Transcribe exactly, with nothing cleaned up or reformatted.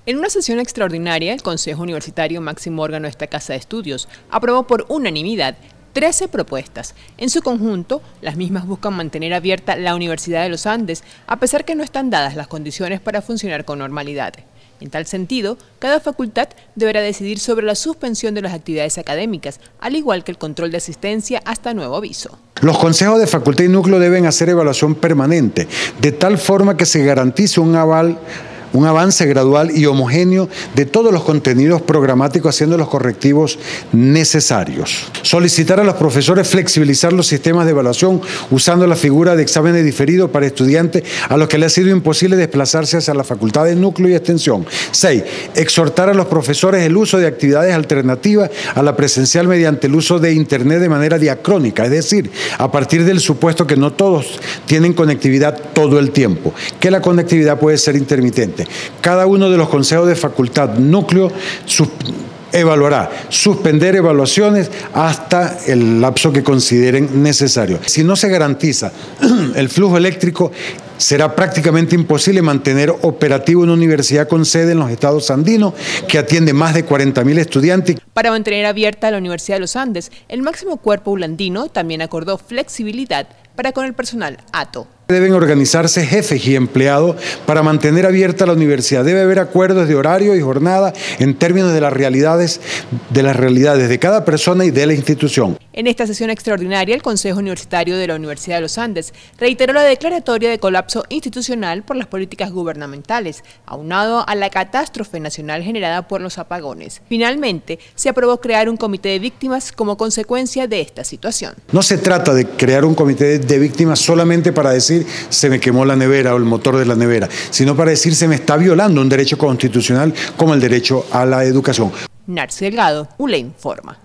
En una sesión extraordinaria, el Consejo Universitario, máximo órgano de esta casa de estudios, aprobó por unanimidad trece propuestas. En su conjunto, las mismas buscan mantener abierta la Universidad de los Andes, a pesar que no están dadas las condiciones para funcionar con normalidad. En tal sentido, cada facultad deberá decidir sobre la suspensión de las actividades académicas, al igual que el control de asistencia hasta nuevo aviso. Los consejos de facultad y núcleo deben hacer evaluación permanente, de tal forma que se garantice un aval un avance gradual y homogéneo de todos los contenidos programáticos, haciendo los correctivos necesarios. Solicitar a los profesores flexibilizar los sistemas de evaluación usando la figura de exámenes diferidos para estudiantes a los que les ha sido imposible desplazarse hacia la facultad de núcleo y extensión. seis. Exhortar a los profesores el uso de actividades alternativas a la presencial mediante el uso de Internet de manera diacrónica, es decir, a partir del supuesto que no todos tienen conectividad todo el tiempo, que la conectividad puede ser intermitente. Cada uno de los consejos de facultad núcleo sus, evaluará, suspender evaluaciones hasta el lapso que consideren necesario. Si no se garantiza el flujo eléctrico, será prácticamente imposible mantener operativo una universidad con sede en los estados andinos que atiende más de cuarenta mil estudiantes. Para mantener abierta la Universidad de los Andes, el máximo cuerpo ulandino también acordó flexibilidad para con el personal A T O. Deben organizarse jefes y empleados para mantener abierta la universidad. Debe haber acuerdos de horario y jornada en términos de las realidades de las realidades de cada persona y de la institución. En esta sesión extraordinaria, el Consejo Universitario de la Universidad de los Andes reiteró la declaratoria de colapso institucional por las políticas gubernamentales, aunado a la catástrofe nacional generada por los apagones. Finalmente, se aprobó crear un comité de víctimas como consecuencia de esta situación. No se trata de crear un comité de víctimas solamente para decir se me quemó la nevera o el motor de la nevera, sino para decir se me está violando un derecho constitucional como el derecho a la educación. Narci Delgado, U L E informa.